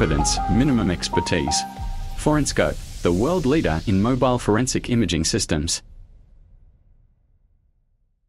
confidence, minimum expertise. Forenscope, the world leader in mobile forensic imaging systems.